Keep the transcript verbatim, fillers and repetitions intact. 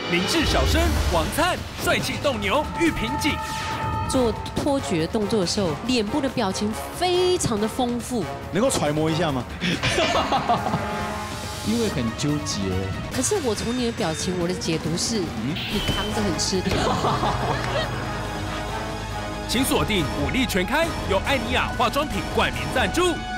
明智小生王灿，帅气斗牛玉萍锦。 做脱角动作的时候，脸部的表情非常的丰富， 能够揣摩一下吗？ 因为很纠结。 可是我从你的表情，我的解读是，嗯、你扛着很吃力。 请锁定武力全开，由艾尼亚化妆品冠名赞助。